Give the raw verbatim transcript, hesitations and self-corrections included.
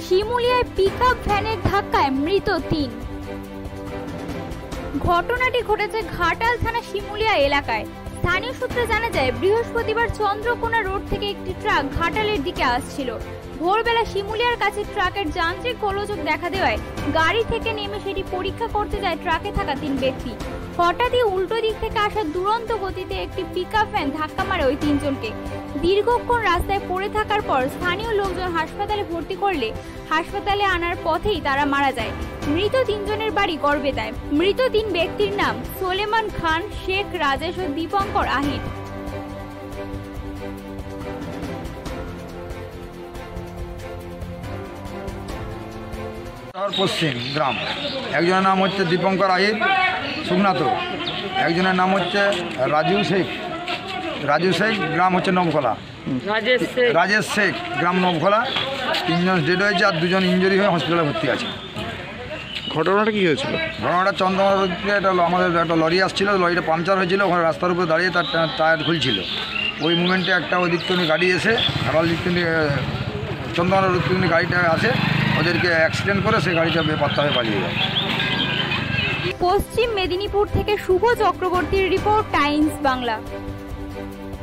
শিমুলিয়ায় pickup ভ্যানের ধাক্কায় মৃত তিন। ঘটনাটি ঘটেছে ঘাটাল থানা শিমুলিয়া এলাকায়। স্থানীয় সূত্রে জানা যায়, বৃহস্পতিবার চন্দ্রকোনা রোড থেকে একটি ট্রাক ঘাটালের দিকে আসছিল। ভোরবেলা শিমুলিয়ার কাছে ট্রাকের যান্ত্রিক গোলযোগ দেখা দেওয়ায় গাড়ি থেকে নেমে সেটি পরীক্ষা করতে যায় ট্রাকে থাকা তিন ব্যক্তি। হঠাৎই উল্টো দিক থেকে আসা দুরন্ত গতিতে একটি পিকআপ ভ্যান ধাক্কা মারে ওই তিনজনকে। দীর্ঘক্ষণ রাস্তায় পড়ে থাকার পর স্থানীয় লোকজন হাসপাতালে ভর্তি করলে হাসপাতালে আনার পথেই তারা মারা যায়। মৃত তিনজনের বাড়ি গড়বেতায়। মৃত তিন ব্যক্তির নাম সোলেমান খান, শেখ রাজেশ ও দীপঙ্কর আহির। পশ্চিম গ্রাম, একজনের নাম হচ্ছে দীপঙ্কর আহির সুগনাথ, একজনের নাম হচ্ছে রাজু শেখ রাজু শেখ গ্রাম হচ্ছে নবখোলা, রাজেশ শেখ গ্রাম নবখোলা। তিনজন ডেড হয়েছে আর দুজন ইঞ্জুরি হয়ে হসপিটালে ভর্তি আছে। ঘটনাটা কি হয়েছিল? ঘটনাটা চন্দ্রকোনা রোডে একটা আমাদের একটা লরি আসছিল, লরিটা পাংচার হয়েছিল, ওখানে রাস্তার উপরে দাঁড়িয়ে তার টায়ার খুলছিল। ওই মুমেন্টে একটা ওই দিক থেকে গাড়ি এসে আবার দিক থেকে চন্দ্রকোনা রোড থেকে গাড়িটা আসে, ওদেরকে অ্যাক্সিডেন্ট করে সেই গাড়িটা বেপাত্তা হয়ে পালিয়ে যায়। পশ্চিম মেদিনীপুর থেকে শুভ চক্রবর্তীর রিপোর্ট, টাইমস বাংলা।